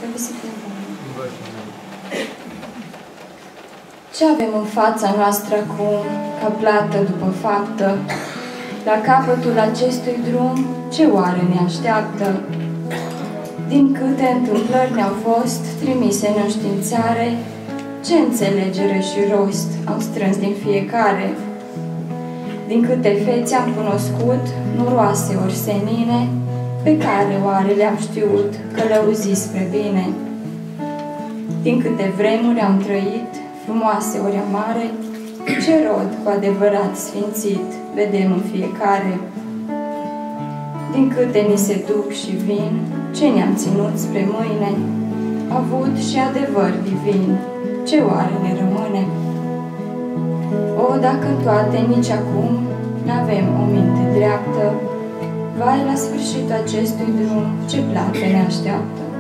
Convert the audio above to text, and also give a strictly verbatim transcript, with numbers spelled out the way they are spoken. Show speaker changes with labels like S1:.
S1: Trebuie să fie bun. Ce avem în fața noastră acum, ca plată după faptă? La capătul acestui drum, ce oare ne așteaptă? Din câte întâmplări ne-au fost trimise în înștiințare, ce înțelegere și rost am strâns din fiecare? Din câte fețe am cunoscut, noroase ori senine, pe care oare le-am știut călăuzi spre bine? Din câte vremuri am trăit, frumoase ori amare, ce rod cu adevărat sfințit vedem în fiecare? Din câte ni se duc și vin, ce ne-am ținut spre mâine, avut și adevăr divin, ce oare ne rămâne? O, dacă în toate nici acum n-avem o minte dreaptă, vai, la sfârșitul acestui drum, ce plată ne așteaptă?